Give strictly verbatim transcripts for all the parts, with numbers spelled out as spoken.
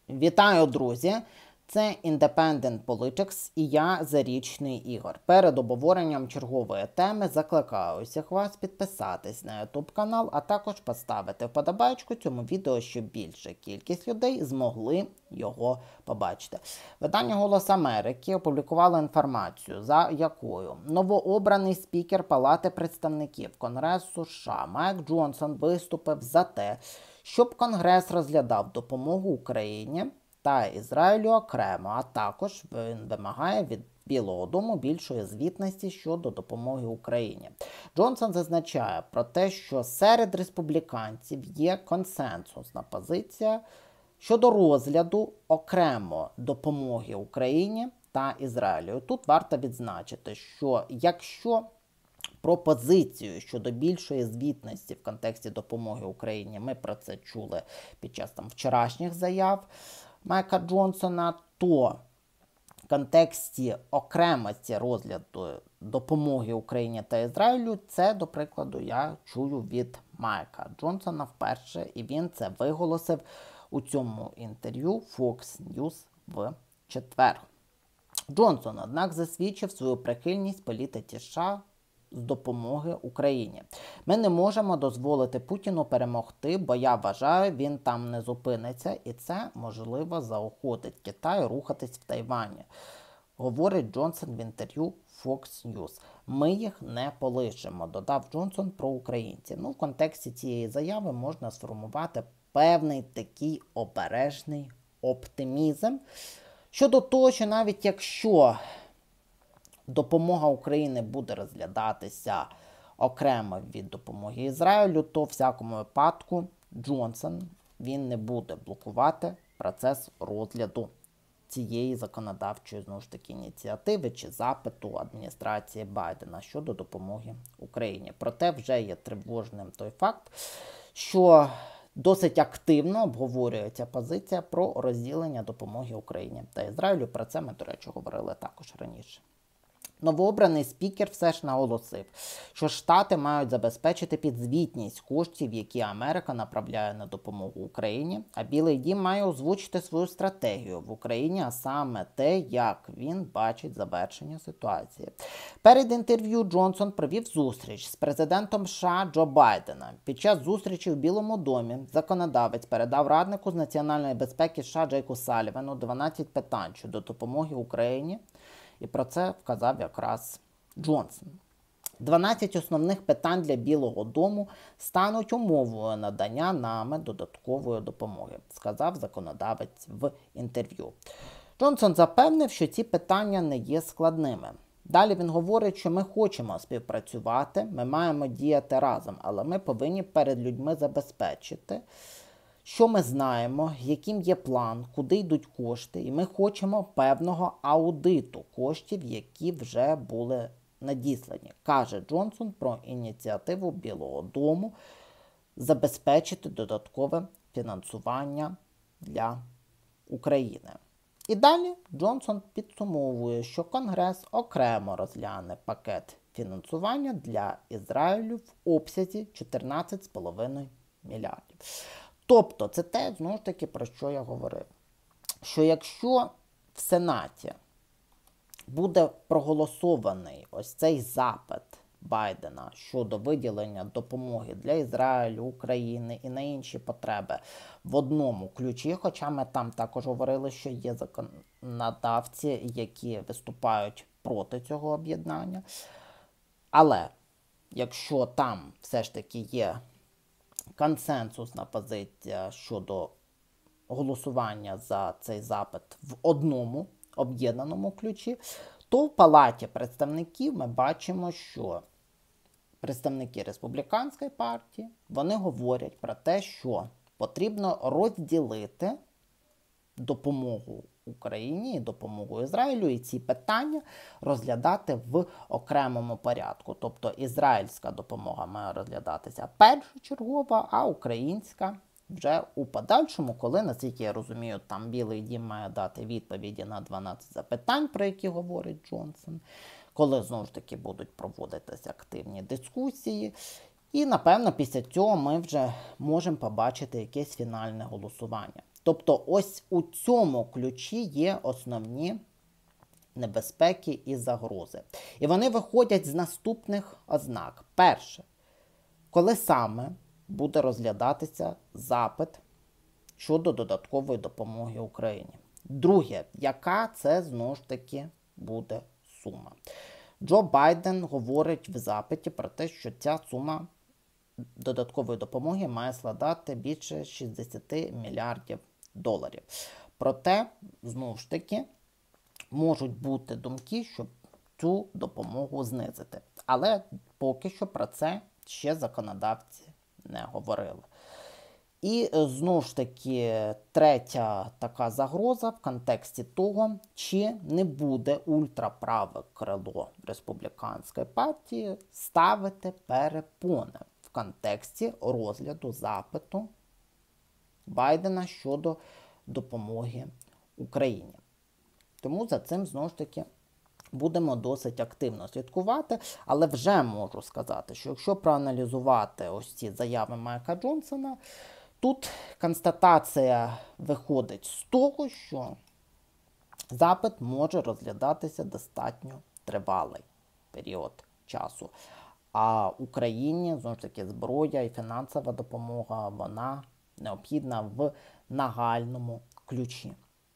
Вітаю, друзі! Це Independent Politics і я, Зарічний Ігор. Перед обговоренням чергової теми закликаю усіх вас підписатись на YouTube канал, а також поставити вподобайку цьому відео, щоб більша кількість людей змогли його побачити. Видання «Голос Америки» опублікувало інформацію, за якою новообраний спікер Палати представників Конгресу США Майк Джонсон виступив за те, щоб Конгрес розглядав допомогу Україні та Ізраїлю окремо, а також він вимагає від Білого дому більшої звітності щодо допомоги Україні. Джонсон зазначає про те, що серед республіканців є консенсусна позиція щодо розгляду окремо допомоги Україні та Ізраїлю. Тут варто відзначити, що якщо пропозицію щодо більшої звітності в контексті допомоги Україні, ми про це чули під час там вчорашніх заяв Майка Джонсона, то в контексті окремості розгляду допомоги Україні та Ізраїлю, це, до прикладу, я чую від Майка Джонсона вперше, і він це виголосив у цьому інтерв'ю Fox News в четвер. Джонсон, однак, засвідчив свою прихильність політиці США з допомоги Україні. Ми не можемо дозволити Путіну перемогти, бо я вважаю, він там не зупиниться, і це, можливо, заохотить Китай рухатись в Тайвані, говорить Джонсон в інтерв'ю Fox News. Ми їх не полишимо, додав Джонсон про українців. Ну, в контексті цієї заяви можна сформувати певний такий обережний оптимізм щодо того, що навіть якщо допомога України буде розглядатися окремо від допомоги Ізраїлю, то в всякому випадку Джонсон, він не буде блокувати процес розгляду цієї законодавчої, знову ж таки, ініціативи чи запиту адміністрації Байдена щодо допомоги Україні. Проте вже є тривожним той факт, що досить активно обговорюється позиція про розділення допомоги Україні та Ізраїлю. Про це ми, до речі, говорили також раніше. Новообраний спікер все ж наголосив, що Штати мають забезпечити підзвітність коштів, які Америка направляє на допомогу Україні, а Білий дім має озвучити свою стратегію в Україні, а саме те, як він бачить завершення ситуації. Перед інтерв'ю Джонсон провів зустріч з президентом США Джо Байдена. Під час зустрічі в Білому домі законодавець передав раднику з національної безпеки США Джейку Салівану дванадцять питань щодо допомоги Україні, і про це вказав якраз Джонсон. дванадцять основних питань для Білого дому стануть умовою надання нами додаткової допомоги, сказав законодавець в інтерв'ю. Джонсон запевнив, що ці питання не є складними. Далі він говорить, що ми хочемо співпрацювати, ми маємо діяти разом, але ми повинні перед людьми забезпечити, що ми знаємо, яким є план, куди йдуть кошти, і ми хочемо певного аудиту коштів, які вже були надіслані, каже Джонсон про ініціативу Білого дому забезпечити додаткове фінансування для України. І далі Джонсон підсумовує, що Конгрес окремо розгляне пакет фінансування для Ізраїлю в обсязі чотирнадцять цілих п'ять десятих мільярдів. Тобто, це те, знову ж таки, про що я говорив. Що якщо в Сенаті буде проголосований ось цей запит Байдена щодо виділення допомоги для Ізраїлю, України і на інші потреби в одному ключі, хоча ми там також говорили, що є законодавці, які виступають проти цього об'єднання. Але якщо там все ж таки є консенсусна позиція щодо голосування за цей запит в одному об'єднаному ключі, то в Палаті представників ми бачимо, що представники Республіканської партії, вони говорять про те, що потрібно розділити допомогу Україні і допомогу Ізраїлю, і ці питання розглядати в окремому порядку. Тобто ізраїльська допомога має розглядатися першочергова, а українська вже у подальшому, коли, наскільки я розумію, там Білий дім має дати відповіді на дванадцять запитань, про які говорить Джонсон, коли, знову ж таки, будуть проводитися активні дискусії. І, напевно, після цього ми вже можемо побачити якесь фінальне голосування. Тобто ось у цьому ключі є основні небезпеки і загрози. І вони виходять з наступних ознак. Перше, коли саме буде розглядатися запит щодо додаткової допомоги Україні. Друге, яка це, знову ж таки, буде сума. Джо Байден говорить в запиті про те, що ця сума додаткової допомоги має складати більше шістдесят мільярдів доларів. Проте, знову ж таки, можуть бути думки, щоб цю допомогу знизити. Але поки що про це ще законодавці не говорили. І, знову ж таки, третя така загроза в контексті того, чи не буде ультраправе крило республіканської партії ставити перепони в контексті розгляду запиту Байдена щодо допомоги Україні. Тому за цим, знову ж таки, будемо досить активно слідкувати, але вже можу сказати, що якщо проаналізувати ось ці заяви Майка Джонсона, тут констатація виходить з того, що запит може розглядатися достатньо тривалий період часу. А Україні, знову ж таки, зброя і фінансова допомога, вона необхідна в нагальному ключі.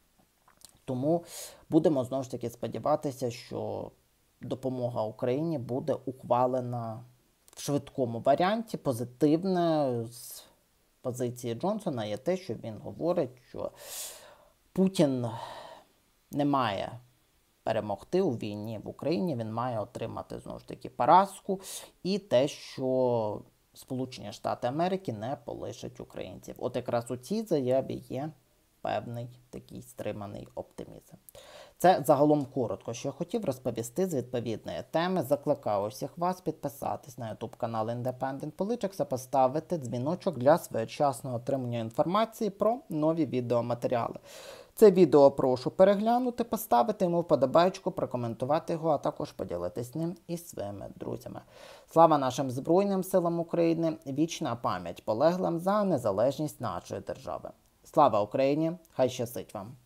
Тому будемо, знову ж таки, сподіватися, що допомога Україні буде ухвалена в швидкому варіанті. Позитивне з позиції Джонсона є те, що він говорить, що Путін не має перемогти у війні в Україні, він має отримати, знову ж таки, поразку, і те, що Сполучені Штати Америки не полишать українців. От якраз у цій заяві є певний такий стриманий оптимізм. Це загалом коротко, що я хотів розповісти з відповідної теми. Закликаю всіх вас підписатись на YouTube канал Independent Politics та поставити дзвіночок для своєчасного отримання інформації про нові відеоматеріали. Це відео прошу переглянути, поставити йому вподобайку, прокоментувати його, а також поділитись ним із своїми друзями. Слава нашим Збройним силам України, вічна пам'ять полеглим за незалежність нашої держави. Слава Україні! Хай щастить вам!